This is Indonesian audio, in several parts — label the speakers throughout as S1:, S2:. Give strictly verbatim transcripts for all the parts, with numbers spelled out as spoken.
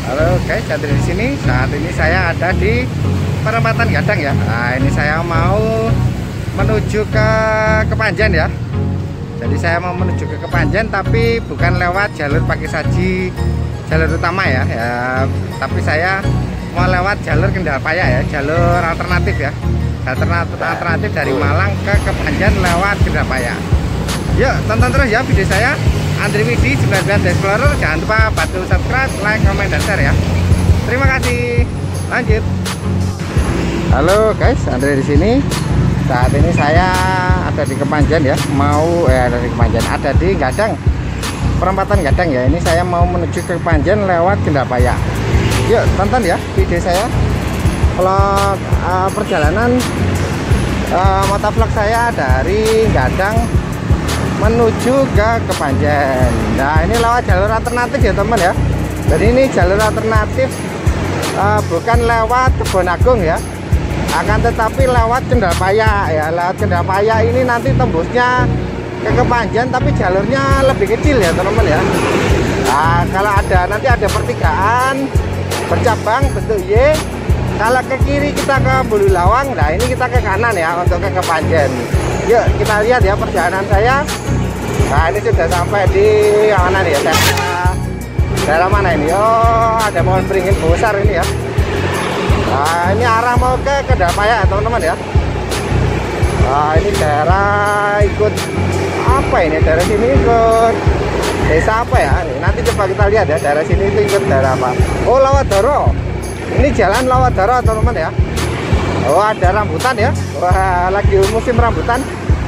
S1: Halo guys, Chandra di sini. Saat ini saya ada di perempatan Gadang ya. Nah, ini saya mau menuju ke Kepanjen ya. Jadi saya mau menuju ke Kepanjen, tapi bukan lewat jalur Pakisaji, jalur utama ya. Ya, tapi saya mau lewat jalur Kendal-Paya ya, jalur alternatif ya. Alternatif, alternatif dari Malang ke Kepanjen lewat Kendal-Paya. Yuk, tonton terus ya video saya. Andri Widi sembilan belas Explorer. Jangan lupa bantu subscribe, like, komen, dan share ya. Terima kasih. Lanjut. Halo guys, Andri di sini. Saat ini saya ada di Kepanjen ya. Mau eh ada di Kepanjen, ada di Gadang. Perempatan Gadang ya. Ini saya mau menuju ke Kepanjen lewat Kendal-Paya. Yuk, tonton ya video saya. Vlog uh, perjalanan uh, motovlog saya dari Gadang menuju ke Kepanjen. Nah, ini lewat jalur alternatif ya teman ya. Jadi ini jalur alternatif, uh, bukan lewat Kebonagung ya, akan tetapi lewat Kendal-Paya ya. Lewat Kendal-Paya ini nanti tembusnya ke Kepanjen, tapi jalurnya lebih kecil ya teman-teman ya. Nah, kalau ada nanti ada pertigaan bercabang bentuk Y. Kalau ke kiri kita ke Bululawang, nah ini kita ke kanan ya untuk ke Kepanjen. Yuk kita lihat ya perjalanan saya. Nah, ini sudah sampai di yang mana nih ya? Daerah, daerah mana ini? Oh, ada pohon beringin besar ini ya. Nah, ini arah mau ke Kendal-Paya teman-teman ya. Nah, ini daerah ikut apa ini? Daerah sini ikut desa apa ya? Nanti coba kita lihat ya, daerah sini itu ikut daerah apa? Oh, Lawatdara. Ini jalan Lawatdara teman-teman ya. Oh, ada rambutan ya. Wah, lagi musim rambutan.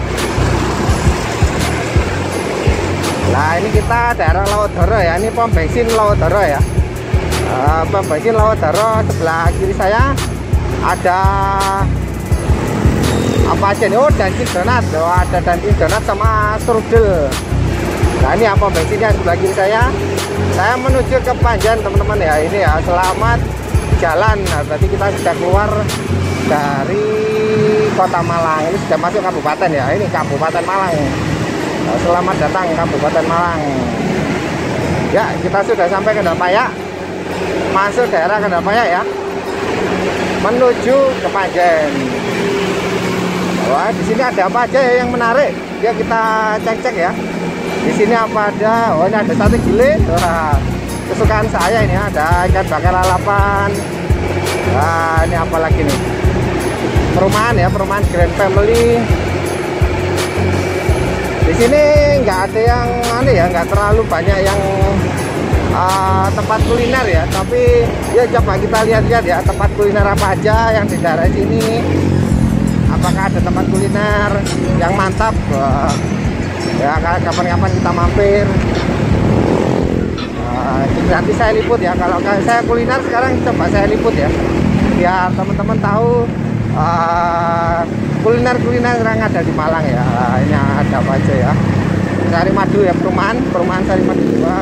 S1: Nah, ini kita daerah Lawatdara ya. Ini pom bensin Lawatdara ya. Uh, pom bensin Lawatdara. Sebelah kiri saya ada apa aja nih? Oh, Dunkin Donat. Oh, ada Dunkin Donat sama strudel. Nah, ini apa bensinnya sebelah kiri saya. Saya menuju ke Kepanjen teman-teman ya. Ini ya, selamat jalan. Nah, berarti kita sudah keluar dari kota Malang. Ini sudah masuk kabupaten ya. Ini Kabupaten Malang. Nah, selamat datang Kabupaten Malang. Ya, kita sudah sampai ke Kendal-Paya. Masuk daerah Kendal-Paya ya. Menuju Kepanjen. Wah, di sini ada apa aja ya yang menarik? Ya, kita cek-cek ya. Di sini apa ada? Oh, ini ada sate gile. Wah, kesukaan saya ini ada ikan bakar lalapan. Nah, ini apa lagi nih? Perumahan ya, perumahan Grand Family. Di sini nggak ada yang aneh ya, nggak terlalu banyak yang uh, tempat kuliner ya. Tapi ya coba kita lihat-lihat ya tempat kuliner apa aja yang di daerah sini. Apakah ada tempat kuliner yang mantap? Wah, ya kapan-kapan kita mampir. Uh, nanti saya liput ya. Kalau saya kuliner sekarang coba saya liput ya, biar teman-teman tahu kuliner-kuliner uh, yang ada di Malang ya. Uh, ini ada apa aja ya? Sari Madu ya, perumahan perumahan Sari Madu dua.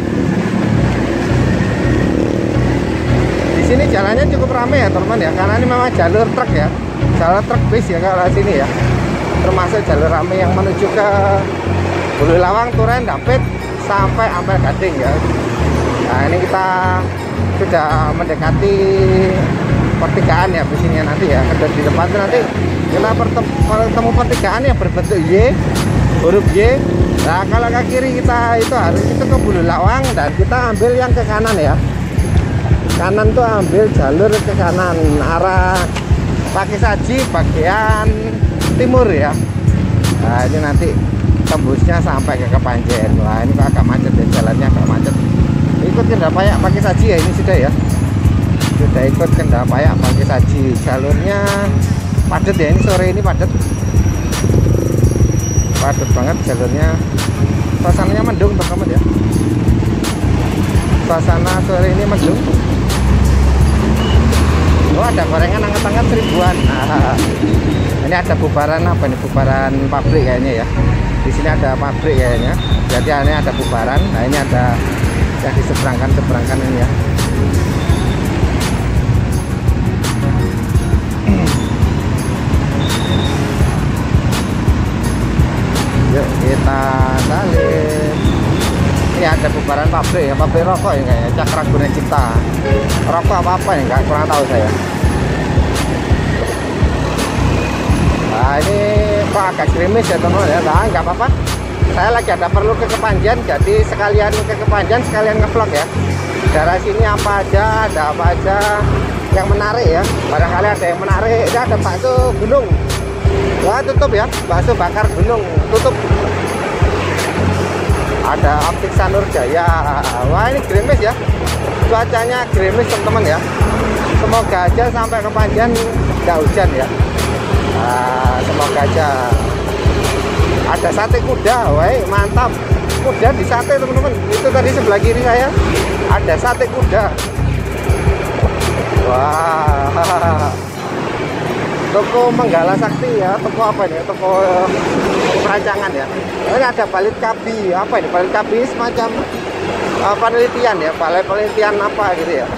S1: Di sini jalannya cukup ramai ya teman-teman ya, karena ini memang jalur truk ya, jalur truk bis ya kalau sini ya. Termasuk jalur ramai yang menuju ke Bululawang, Turen, Dampit sampai Ampel Gading ya. Nah, ini kita sudah mendekati pertigaan ya di sini nanti ya. Di depan itu nanti kita bertemu pertigaan yang berbentuk Y, huruf Y. Nah, kalau ke kiri kita itu harus itu ke Bululawang, dan kita ambil yang ke kanan ya. Kanan tuh ambil jalur ke kanan arah Pakisaji bagian timur ya. Nah, ini nanti tembusnya sampai ke Kepanjen. Wah, ini agak macet ya, jalannya agak macet. Ikut Kendal-Paya Pakisaji ya, ini sudah ya. Sudah ikut Kendal-Paya Pakisaji. Jalurnya padat ya, ini sore ini padat. Padat banget jalurnya. Suasananya mendung teman-teman ya. Suasana sore ini mendung. Oh, ada gorengan anget-anget seribuan. Nah, ini ada bubaran apa nih? Bubaran pabrik kayaknya ya. Di sini ada pabrik kayaknya. Jadi ini ada bubaran. Nah, ini ada yang diseberangkan seberangkan ini ya. Yuk kita salin. Ini ini ada bubaran pabrik ya, pabrik rokok ya kayaknya, Cakra Guna Cipta. Rokok apa apa ya, nggak kurang tahu saya. Nah ini kok agak gerimis ya teman-teman ya. Nah nggak apa-apa, saya lagi ada perlu ke Kepanjen, jadi sekalian ke Kepanjen sekalian ngevlog ya. Daerah sini apa aja, ada apa aja yang menarik ya, barangkali ada yang menarik. Ini ada bakso gunung, wah tutup ya, bakso bakar gunung tutup. Ada Optik Sanur Jaya, wah ini gerimis ya, cuacanya gerimis teman-teman ya. Semoga aja sampai Kepanjen nggak hujan ya. Nah, semoga aja. Ada sate kuda, wah mantap, kuda di sate teman-teman. Itu tadi sebelah kiri saya ada sate kuda. Wah, toko Menggala Sakti ya, toko apa ini? Toko perancangan ya. Ini ada Balit Kabi, apa ini? Balit Kabi semacam uh, penelitian ya, balai penelitian apa gitu ya.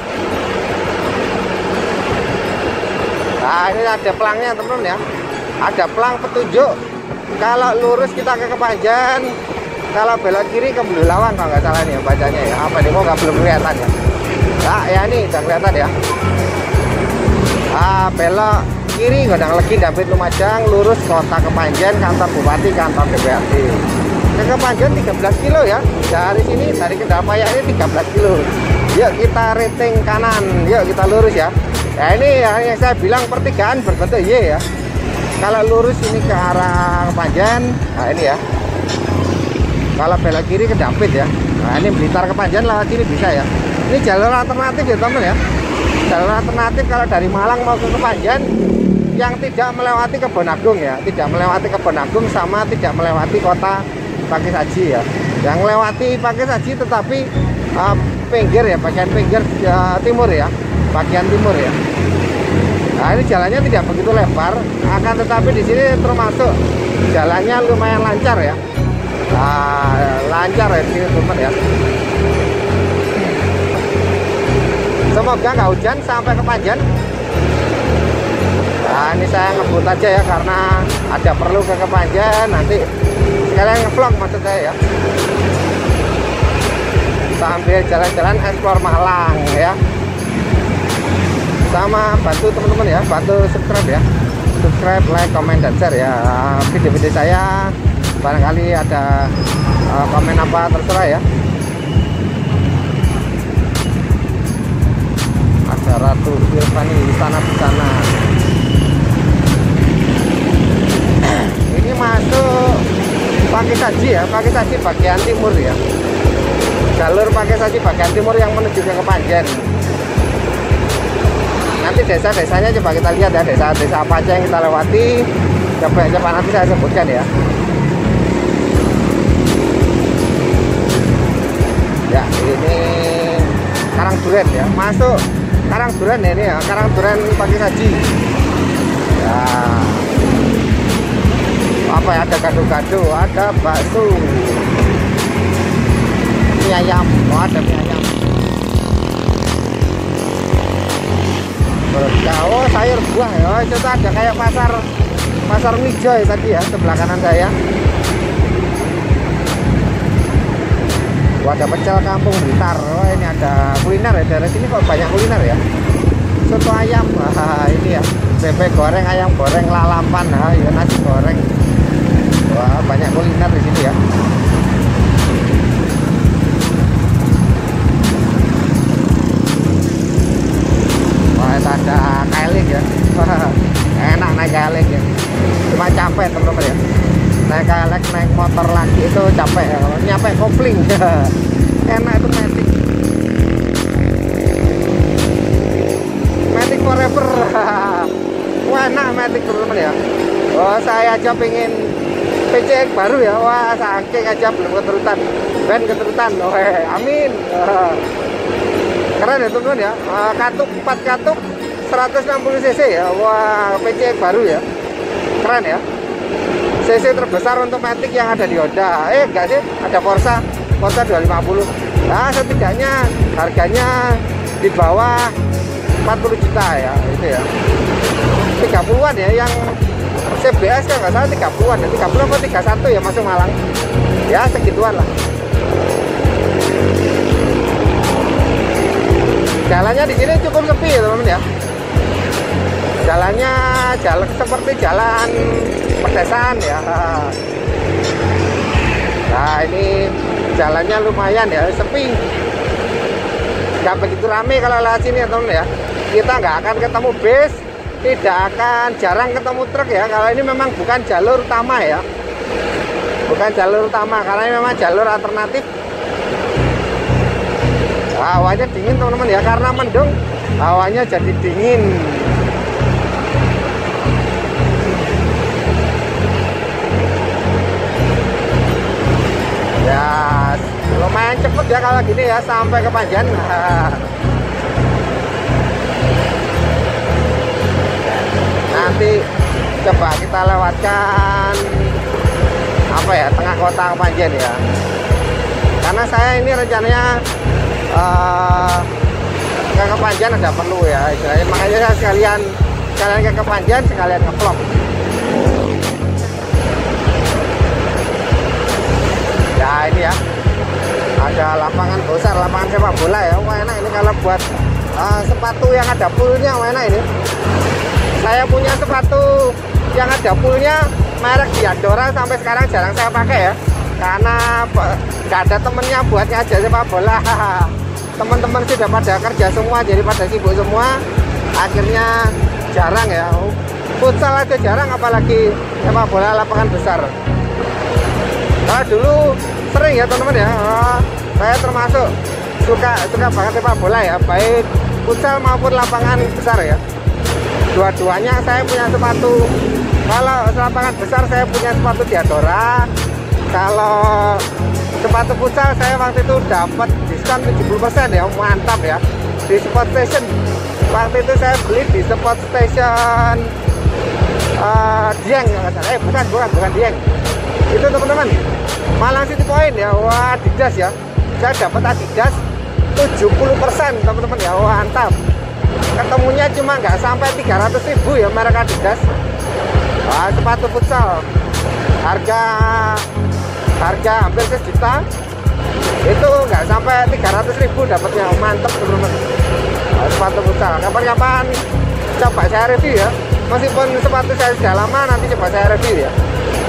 S1: Nah ini ada pelangnya teman-teman ya, ada pelang petunjuk. Kalau lurus kita ke Kepanjen, kalau belok kiri ke Bulelawang kalau nggak salah nih bacanya ya. Apa nih, kok nggak belum kelihatan ya? Nah ya ini udah kelihatan ya. Ah, belok kiri Gondang Legi Dampit Lumajang, lurus kota Kepanjen, kantor bupati, kantor D P R D. Ke Kepanjen tiga belas kilo ya. Dari sini, dari Kendal-Paya ini tiga belas kilo. Yuk kita rating kanan, yuk kita lurus ya. Ya ini yang saya bilang pertigaan berbentuk Y ya. Kalau lurus ini ke arah Kepanjen, nah ini ya. Kalau belok kiri ke Dampit ya. Nah ini Blitar Kepanjen lewat sini bisa ya. Ini jalur alternatif ya teman ya. Jalur alternatif kalau dari Malang mau ke Kepanjen yang tidak melewati Kebon Agung ya, tidak melewati Kebon Agung sama tidak melewati kota Pakissaji ya. Yang melewati Pakissaji tetapi uh, pinggir ya, bagian pinggir uh, timur ya, bagian timur ya. Nah ini jalannya tidak begitu lebar, akan tetapi di sini termasuk jalannya lumayan lancar ya. Nah, lancar ya di sini teman ya. Semoga nggak hujan sampai Kepanjen. Nah ini saya ngebut aja ya karena ada perlu ke Kepanjen, nanti sekalian ngevlog maksud saya ya, sambil jalan-jalan eksplor Malang ya. Sama bantu teman-teman ya, bantu subscribe ya, subscribe, like, comment, dan share ya video-video saya. Barangkali ada uh, komen apa terserah ya. Ada Ratu Irfani Istana Busana. Ini masuk Pakissaji ya, Pakissaji bagian timur ya. Jalur Pakissaji bagian timur yang menuju ke Kepanjen. Nanti desa-desanya coba kita lihat ya, desa-desa apa aja yang kita lewati. Coba-coba nanti saya sebutkan ya. Ya ini Karangduren ya, masuk Karangduren ya, ini ya, Karangduren Pakissaji ya. Apa ya, ada gado-gado, ada bakso, mie ayam, oh ada mie ayam. Oh sayur buah ya, oh, itu ada kayak pasar pasar Mijo ya tadi ya, sebelah kanan saya. Oh, ada pecel kampung Blitar. Oh ini ada kuliner ya, daerah sini kok banyak kuliner ya. Soto ayam, ah, ini ya, bebek goreng, ayam goreng, lalapan, ah, ya, nasi goreng. Wah banyak kuliner di sini ya. Wah itu ada kailing ya. Wah, enak naik kailing ya. Cuma capek teman-teman ya. Naik kailing, naik motor lagi itu capek ya. Kalau nyampe kopling enak itu Matic. Matic forever. Wah enak Matic teman-teman ya. Oh saya aja pengen P C X baru ya. Wah saking aja belum keterutan, ben keterutan. Oh amin. Keren ya teman-teman ya. Katup empat katup seratus enam puluh cc ya. Wah P C X baru ya. Keren ya. C C terbesar untuk Matic yang ada di Honda. Eh enggak sih, ada Forza, Forza dua lima nol. Nah setidaknya harganya di bawah empat puluh juta ya, itu ya. tiga puluhan ya, yang C B S kan nggak salah tiga puluhan ya, tiga puluh atau tiga puluh satu ya masuk Malang. Ya segituan lah. Jalannya di sini cukup sepi ya teman-teman ya. Jalannya jalan seperti jalan pedesaan ya. Nah ini jalannya lumayan ya, sepi. Nggak begitu rame kalau lewat sini ya teman-teman ya. Kita nggak akan ketemu bis, tidak akan jarang ketemu truk ya. Kalau ini memang bukan jalur utama ya. Bukan jalur utama karena ini memang jalur alternatif. Hawanya dingin teman-teman ya, karena mendung hawanya jadi dingin. Ya lumayan cepet ya kalau gini ya sampai ke Panjen. Nanti coba kita lewatkan apa ya, tengah kota Panjen ya. Karena saya ini rencananya uh, ke Kepanjen ada perlu ya istilahnya, makanya saya sekalian sekalian ke Kepanjen sekalian nge-vlog. Ya ini ya, ada lapangan besar, lapangan sepak bola ya. Wah enak ini kalau buat uh, sepatu yang ada poolnya, wah enak ini. Saya punya sepatu yang ada poolnya merek Diadora, sampai sekarang jarang saya pakai ya, karena nggak ada temennya buat ngajak sepak bola. Teman-teman sudah pada kerja semua, jadi pada sibuk semua, akhirnya jarang ya. Futsal aja jarang, apalagi sepak bola lapangan besar. Nah dulu sering ya teman-teman ya, oh, saya termasuk suka suka banget sepak bola ya, baik futsal maupun lapangan besar ya. Dua-duanya saya punya sepatu. Kalau lapangan besar saya punya sepatu Diadora. Kalau sepatu futsal saya waktu itu dapat diskon tujuh puluh persen ya, mantap ya. Di Sport Station. Waktu itu saya beli di Sport Station uh, Dieng, eh bukan bukan bukan Dieng. Itu teman-teman, Malang City Point ya. Wah Adidas ya, saya dapat Adidas tujuh puluh persen teman-teman ya. Wah mantap. Ketemunya cuma nggak sampai tiga ratus ribu ya merek Adidas. Wah, sepatu futsal harga harga hampir sejuta, itu nggak sampai tiga ratus ribu dapatnya. Mantap teman-teman. Wah, sepatu futsal kapan-kapan coba saya review ya, meskipun sepatu saya sudah lama, nanti coba saya review ya.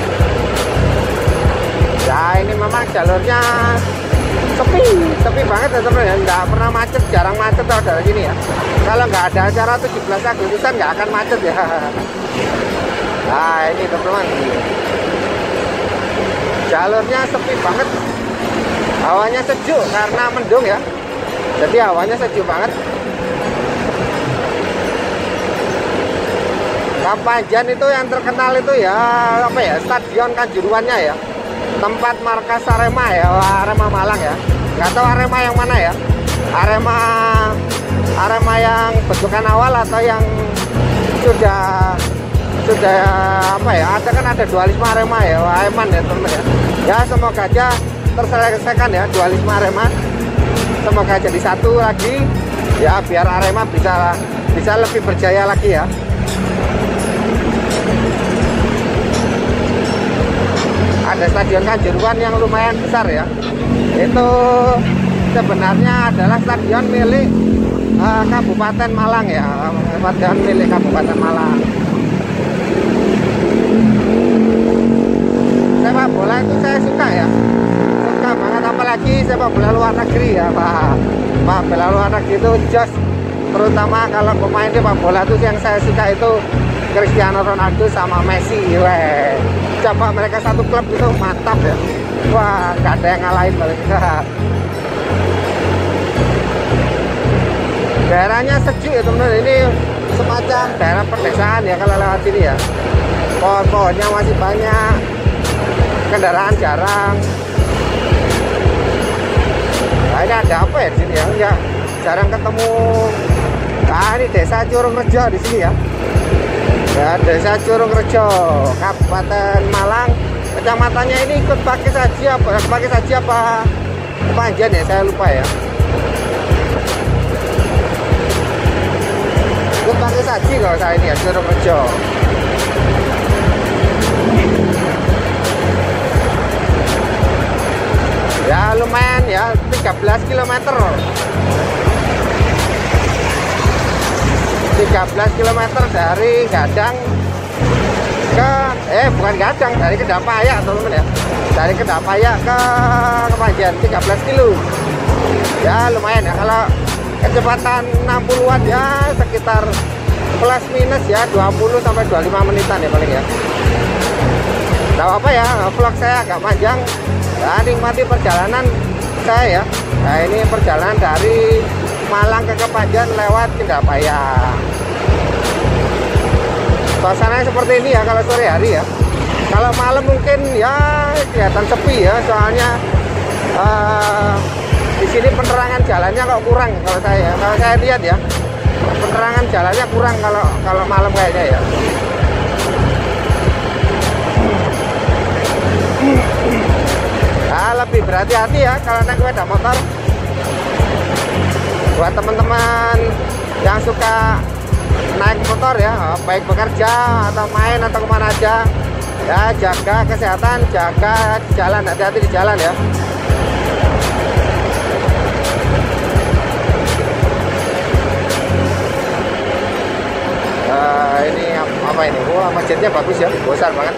S1: Nah ini memang jalurnya sepi, sepi banget ya teman-teman ya, nggak pernah macet, jarang macet kalau dari sini ya. Kalau nggak ada acara tujuh belas Agustusan nggak akan macet ya. Nah ini teman-teman, jalurnya sepi banget, hawanya sejuk karena mendung ya, jadi hawanya sejuk banget. Kepanjen itu yang terkenal itu ya apa ya, Stadion Kanjuruhannya ya, tempat markas Arema ya, Arema Malang ya. Nggak tahu Arema yang mana ya, Arema Arema yang bentukan awal atau yang sudah sudah apa ya, ada kan ada dualisme Arema ya, Eman ya teman ya. Ya semoga aja terselesaikan ya dualisme Arema, semoga jadi satu lagi ya, biar Arema bisa bisa lebih berjaya lagi ya. Ada Stadion Kanjuruhan yang lumayan besar ya. Itu sebenarnya adalah stadion milik uh, Kabupaten Malang ya, stadion milik Kabupaten Malang. Sepak bola itu saya suka ya, suka banget, apalagi sepak bola luar negeri ya Pak. Pak bola luar negeri itu jos, terutama kalau pemain sepak bola itu yang saya suka itu Cristiano Ronaldo sama Messi. Weh, coba mereka satu klub itu mantap ya. Wah, nggak ada yang ngalahin mereka. Daerahnya sejuk ya teman-teman, ini semacam daerah pedesaan ya kalau lewat sini ya. Pohon-pohonnya masih banyak, kendaraan jarang. Nah ini ada apa ya di sini ya? Ya jarang ketemu. Nah ini desa Curungrejo di sini ya. Ya, Desa Curungrejo, Kabupaten Malang. Kecamatannya ini ikut pakai saji apa? Pakai saji apa? Kepanjen ya, saya lupa ya. Ikut pakai saji kalau saya ini ya, Curungrejo. Ya lumayan ya, tiga belas kilometer. tiga belas kilometer dari Gadang ke eh bukan Gadang, dari Kedapaya teman-teman ya. Dari Kedapaya ke Kepanjen tiga belas kilo. Ya lumayan ya, kalau kecepatan enam puluh watt ya sekitar plus minus ya dua puluh sampai dua puluh lima menitan ya paling ya. Tidak apa ya, vlog saya agak panjang. Ya, nikmati perjalanan saya ya. Nah ini perjalanan dari Malang ke Kepanjen lewat Kedapaya. Suasananya seperti ini ya kalau sore hari ya. Kalau malam mungkin ya kelihatan sepi ya, soalnya uh, di sini penerangan jalannya kok kurang kalau saya. Kalau saya lihat ya, penerangan jalannya kurang kalau kalau malam kayaknya ya. Nah, lebih berhati-hati ya kalau naik sepeda motor. Buat teman-teman yang suka naik motor ya, baik bekerja atau main atau kemana aja, ya jaga kesehatan, jaga di jalan, hati-hati di jalan ya. Uh, ini apa ini? Wah, masjidnya bagus ya, besar banget.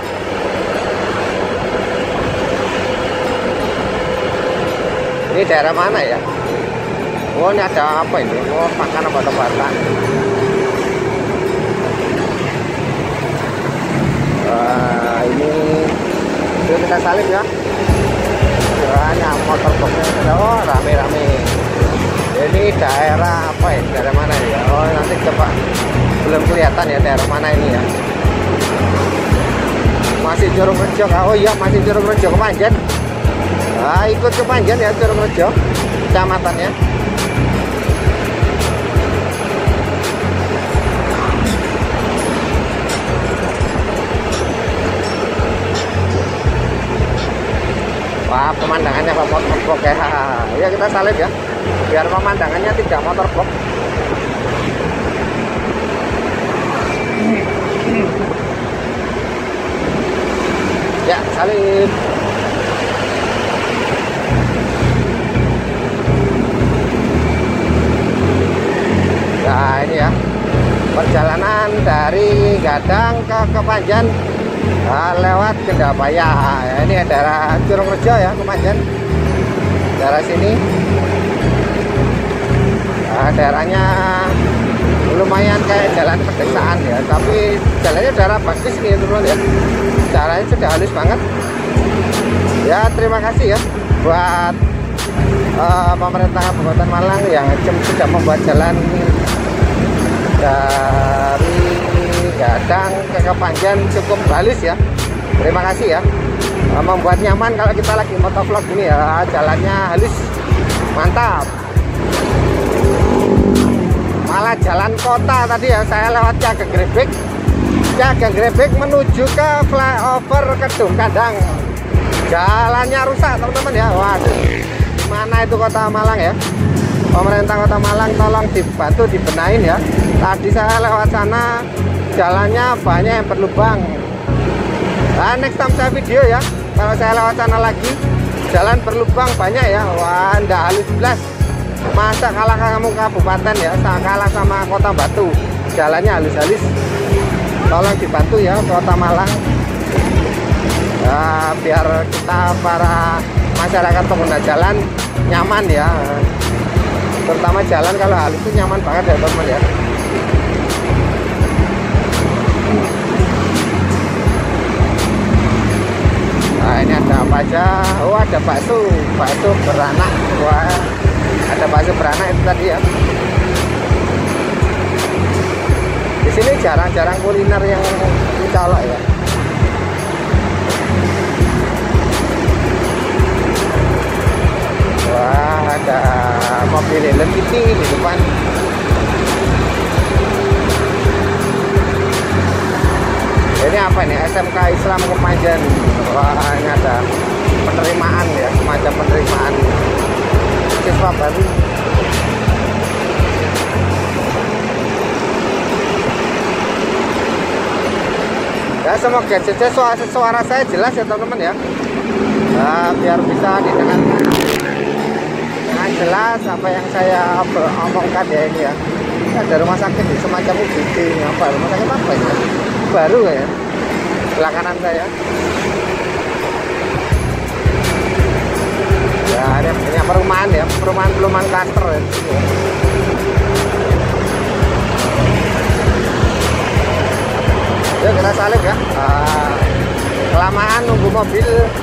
S1: Ini daerah mana ya? Oh, ini ada apa ini? Oh, makan obat-obatan. Wah, ini yuk kita salib ya. Banyak motor boxnya. Oh, rame-rame. Ini daerah apa ya? Daerah mana ya? Oh, nanti coba. Belum kelihatan ya daerah mana ini ya. Masih Curug Rejo. Oh iya, masih Curug Rejo Kepanjen. Nah, ikut Kepanjen ya Curug Rejo kecamatannya. Wah, pemandangannya Pak motor ya. Ya kita salib ya, biar pemandangannya tidak motor box. Ya salib. Nah ini ya perjalanan dari Gadang ke Kepanjen. Nah, lewat Kedapaya. Ya, ini daerah Curug Rejo ya Kepanjen. Daerah sini. Nah, daerahnya lumayan kayak jalan pedesaan ya, tapi jalannya daerah bagus nih teman-teman ya. Jalannya sudah halus banget. Ya terima kasih ya buat uh, pemerintah Kabupaten Malang yang sudah membuat jalan dari Gadang ke Kepanjen cukup halus ya. Terima kasih ya, membuat nyaman kalau kita lagi motovlog ini ya. Jalannya halus, mantap. Malah jalan kota tadi ya, saya lewat Cagak Grebek Cagak Grebek menuju ke flyover Kedung Kandang. Jalannya rusak teman-teman ya. Waduh, mana itu kota Malang ya. Pemerintah kota Malang tolong dibantu dibenahin ya. Tadi saya lewat sana jalannya banyak yang berlubang. Nah, next time saya video ya, kalau saya lewat sana lagi jalan berlubang banyak ya. Wah, ndak halus belas. Masa kalah kamu kabupaten ya, kalah sama kota Batu, jalannya halus-halus. Tolong dibantu ya kota Malang ya, biar kita para masyarakat pengguna jalan nyaman ya. Terutama jalan kalau halus itu nyaman banget ya teman-teman ya. Nah ini ada apa aja? Oh ada bakso, bakso beranak. Wah, ada bakso beranak itu tadi ya. Di sini jarang-jarang kuliner yang dicolok ya. Wah, ada mobil Hello Kitty di depan. Ini apa nih? S M K Islam Kepanjen. Wah, ini ada penerimaan ya, semacam penerimaan siswa baru. Ya semoga saja suara, suara saya jelas ya teman-teman ya. Nah, biar bisa didengar dengan jelas apa yang saya omongkan ya ini ya. ada rumah sakit di semacam U G D apa rumah sakit apa ya baru ya belakangan saya ya ada banyak perumahan ya perumahan perumahan klaster ya. Yuk kita salib ya. Uh, kelamaan nunggu mobil.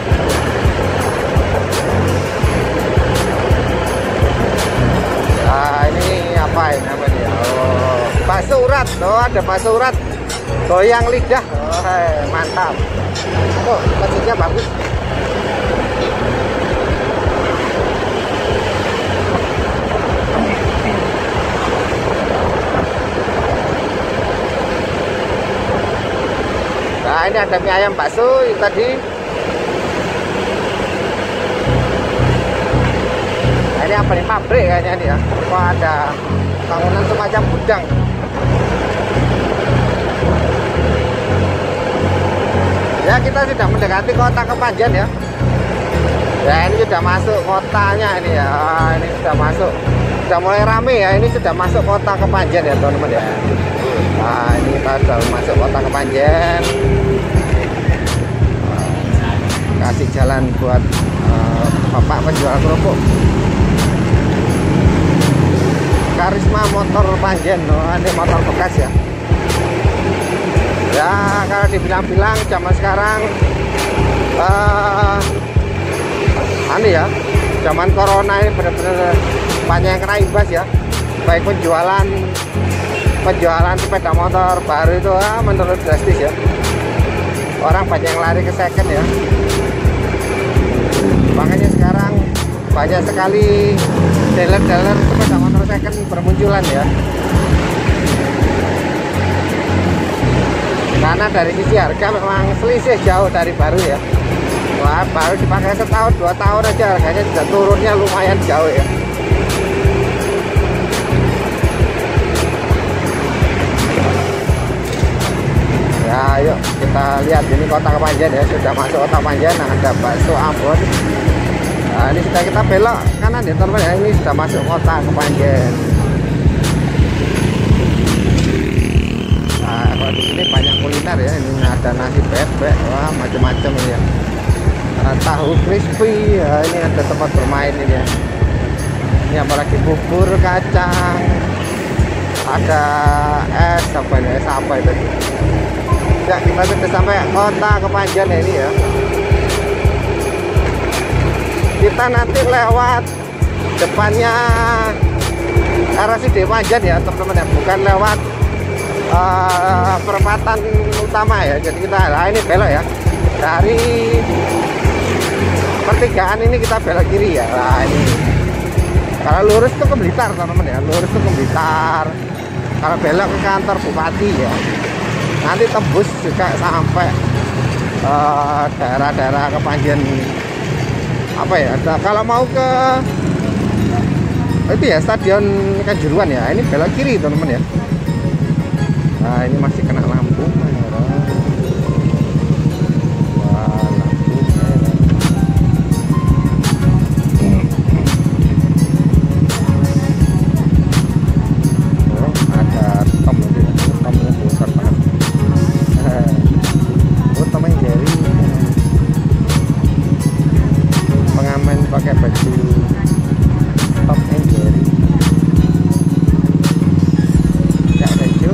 S1: Nah ini apa ini namanya? Oh, bakso urat. Oh ada bakso urat. Goyang lidah. Oh, hey, mantap. Oh masjidnya bagus. Nah ini ada mie ayam bakso tadi. Nah ini apa nih pabrik kayaknya nih ya. Kok ada bangunan semacam gudang. Ya kita sudah mendekati kota Kepanjen ya. Ya ini sudah masuk kotanya ini ya. Ah, ini sudah masuk. Sudah mulai rame ya. Ini sudah masuk kota Kepanjen ya teman-teman ya. Nah ini kita sudah masuk kota Kepanjen. Kasih jalan buat uh, bapak penjual kerupuk. Karisma Motor Panjen. Oh, ini motor bekas ya. Ya kalau dibilang-bilang zaman sekarang uh, aneh ya. Zaman corona ini benar-benar banyak yang kena imbas ya. Baik penjualan penjualan sepeda motor baru itu ah, menurut drastis ya. Orang banyak yang lari ke second ya. Makanya sekarang banyak sekali dealer-dealer sepeda motor second bermunculan ya. Karena dari sisi harga memang selisih jauh dari baru ya. Wah, baru dipakai setahun dua tahun aja harganya sudah turunnya lumayan jauh ya. Ya yuk kita lihat ini kota Kepanjen ya. Sudah masuk kota Kepanjen. Nah, ada bakso Ambon. Nah ini sudah kita belok kanan ya teman-teman ya. Ini sudah masuk kota Kepanjen. Nah kalau di sini banyak kuliner ya. Ini ada nasi bebek, wah macam-macam ini ya. Nah, tahu crispy ya. Ini ada tempat bermain ini ya. Ini apalagi bubur kacang. Ada es apa ini? Es apa itu? Ya kita sudah sampai kota Kepanjen ya ini ya. Kita nanti lewat depannya R S U D Panjen ya teman-teman ya, bukan lewat uh, perempatan utama ya. Jadi kita nah ini belok ya dari pertigaan ini kita belok kiri ya. Nah ini kalau lurus tuh ke Blitar teman-teman ya, lurus tuh ke Blitar. Kalau belok ke kantor bupati ya, nanti tembus juga sampai daerah-daerah uh, Kepanjen apa ya. Nah, kalau mau ke itu ya stadion Kanjuruhan ya, ini belok kiri teman-teman ya. Nah ini masih kena lampu merah. Wah, lampu merah. Oh, ada tom itu ya. Tomnya besar banget. Oh, temen Jerry. Pengamen pakai baju Tom and Jerry. Ya baju.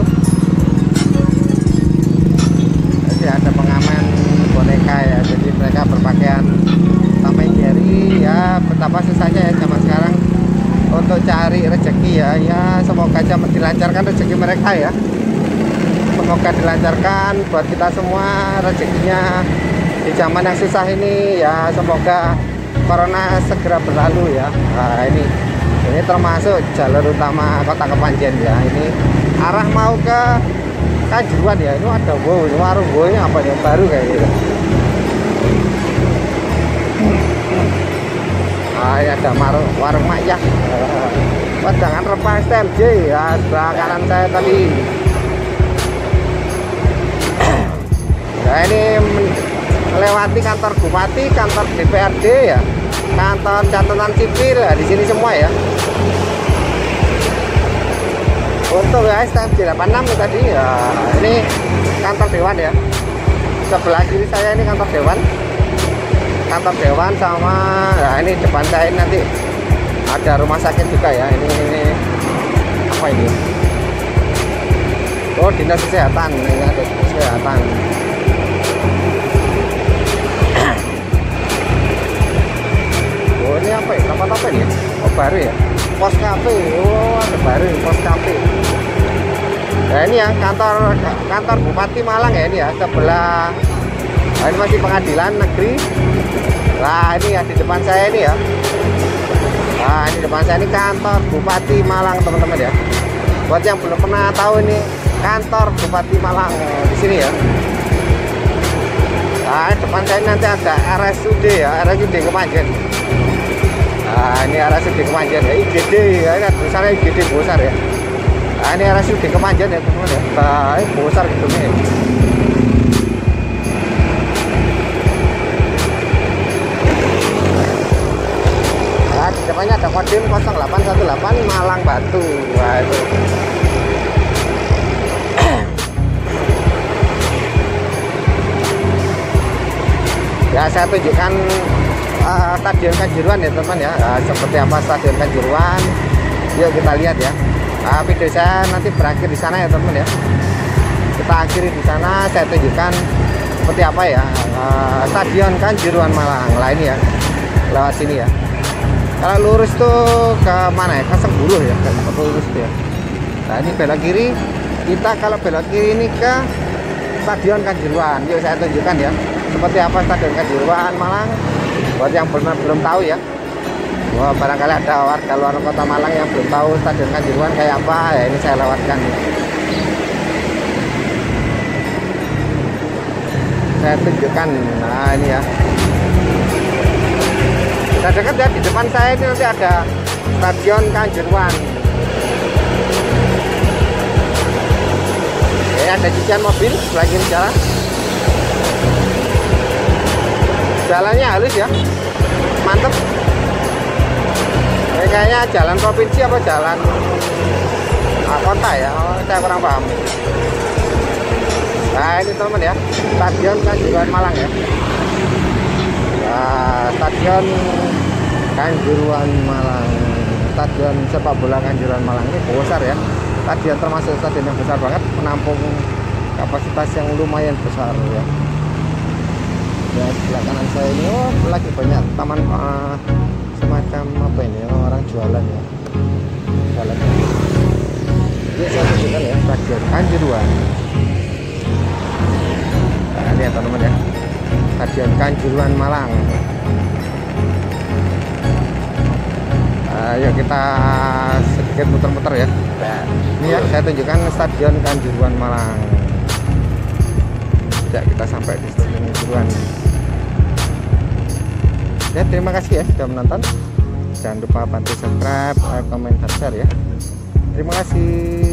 S1: Jadi ada pengamen boneka ya. Jadi mereka berpakaian Tom and Jerry ya. Betapa susahnya ya zaman sekarang untuk cari rezeki ya. Ya semoga aja dilancarkan rezeki mereka ya. Semoga dilancarkan buat kita semua rezekinya di zaman yang susah ini ya. Semoga corona segera berlalu ya. Nah ini ini termasuk jalur utama kota Kepanjen ya. Ini arah mau ke Kanjuruhan ya. Ini ada wow, ini warung wow nya apa ya baru kayak gitu. Ah ini ada warung warung Mayah. Wedangan rempah S T M J ya sebelah kanan saya tadi. Nah ini melewati kantor bupati, kantor D P R D ya, kantor catatan sipil ya, di sini semua ya. Untuk W A S T delapan enam tadi ya, ini kantor dewan ya. Sebelah kiri saya ini kantor dewan. Kantor dewan sama ya ini depan saya ini nanti ada rumah sakit juga ya. Ini, ini apa ini? Oh, dinas kesehatan. Ini ada kesehatan. Oh, ini apa ya? Tempat apa ini? Oh, baru ya. Pos kafe. Oh, ada baru pos kafe. Nah, ini ya kantor kantor Bupati Malang ya ini ya, sebelah. Nah, ini masih pengadilan negeri. Nah, ini ya di depan saya ini ya. Nah, ini depan saya ini kantor Bupati Malang, teman-teman ya. Buat yang belum pernah tahu ini kantor Bupati Malang di sini ya. Nah, depan saya nanti ada R S U D ya, R S U D Kepanjen. Nah, ini R S U D Kepanjen ya, I G D ya, ini besarnya I G D besar ya. Nah, ini R S U D Kepanjen ya, teman-teman ya. Nah, ini besar gitu nih. Nah, di depannya ada Kodim nol delapan satu delapan Malang Batu. Wah, itu. Ya, saya tunjukkan uh, Stadion Kanjuruhan ya teman ya, uh, seperti apa Stadion Kanjuruhan. Yuk kita lihat ya. Uh, video saya nanti berakhir di sana ya teman ya. Kita akhiri di sana, saya tunjukkan seperti apa ya uh, Stadion Kanjuruhan Malang. Lah ini ya, lewat sini ya. Kalau lurus tuh ke mana ya? Ke Sembuluh ya, ke lurus tuh ya. Nah, ini belok kiri. Kita kalau belok kiri ini ke Stadion Kanjuruhan. Yuk saya tunjukkan ya seperti apa Stadion Kanjuruhan Malang. Buat yang belum belum tahu ya. Wah, barangkali ada warga luar kota Malang yang belum tahu Stadion Kanjuruhan kayak apa ya, ini saya lewatkan ya. Saya tunjukkan. Nah, ini ya. Sudah dekat ya, di depan saya ini nanti ada Stadion Kanjuruhan. Ini ada cucian mobil sebelah kiri jalan. Jalannya halus ya, mantep. Ini kayaknya jalan provinsi apa jalan ah, kota ya, oh, saya kurang paham. Nah, ini teman ya, Stadion Kanjuruhan Malang ya. Nah, Stadion Kanjuruhan Malang, Stadion sepak bola Kanjuruhan Malang ini besar ya. Stadion termasuk stadion yang besar banget, menampung kapasitas yang lumayan besar ya. Ya, sebelah kanan saya ini oh, lagi banyak taman uh, semacam apa ini oh, orang jualan ya. Jualan. Ini saya tunjukkan ya Stadion Kanjuruhan. Nah, lihat teman-teman ya. Stadion Kanjuruhan Malang. Ayo kita sedikit muter-muter ya. Ini ya saya tunjukkan Stadion Kanjuruhan Malang. Ya, kita sampai di Stadion Kanjuruhan. Ya, terima kasih ya sudah menonton. Jangan lupa bantu subscribe, like, comment, dan share ya. Terima kasih.